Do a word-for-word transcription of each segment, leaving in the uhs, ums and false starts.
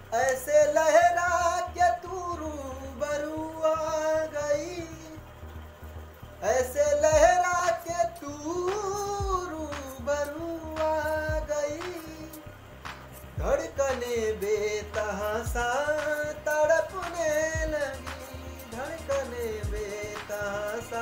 ऐसे लहरा के तू रूबरू आ गई, ऐसे लहरा के तू रूबरू आ गई। धड़कने बेतहासा तड़पने लगी, धड़कने बेतहासा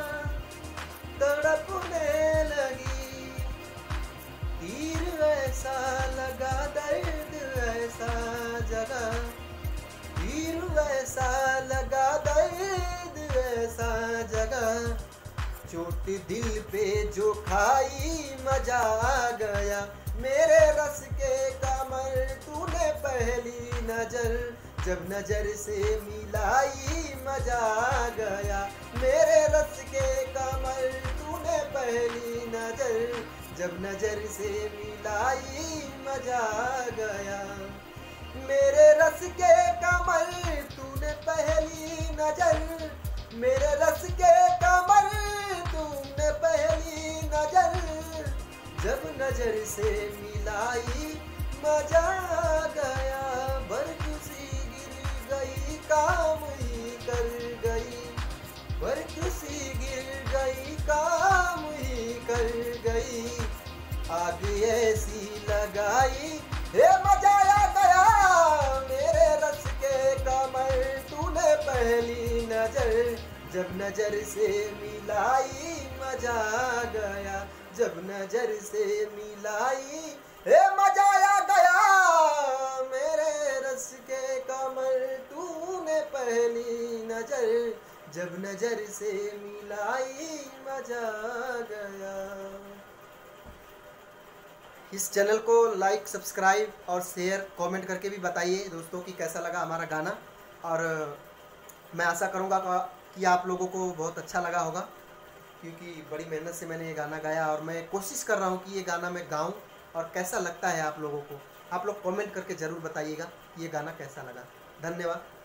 तड़पने लगी। तीर ऐसा लगा दर्द ऐसा जगा, तीर ऐसा लगा दर्द ऐसा जगा। चोट दिल पे जो खाई मजा आ गया, मेरे रस के कमर तूने पहली नजर जब नजर से मिलाई मजा आ गया। मेरे रस के कमर तूने पहली नजर जब नजर से मिलाई मजा आ गया। मेरे रस के कमर तूने पहली नजर, मेरे रस के कमर तूने पहली नजर जब नजर से मिलाई मजा आ गया। बरखुशी गिर गई काम ही कर गई, बरखुशी गिर गई काम ही कर गई। आग ऐसी लगाई हे मजा आ गया, मेरे रस के कमर तूने पहली नजर जब नजर से मिलाई मजा आ गया, जब नजर से मिलाई हे मजा आ गया। मेरे रस के कमर तूने पहली नजर जब नजर से मिलाई मजा आ गया। इस चैनल को लाइक, सब्सक्राइब और शेयर, कमेंट करके भी बताइए दोस्तों कि कैसा लगा हमारा गाना। और मैं आशा करूँगा कि आप लोगों को बहुत अच्छा लगा होगा, क्योंकि बड़ी मेहनत से मैंने ये गाना गाया और मैं कोशिश कर रहा हूँ कि ये गाना मैं गाऊँ और कैसा लगता है आप लोगों को। आप लोग कमेंट करके ज़रूर बताइएगा कि ये गाना कैसा लगा। धन्यवाद।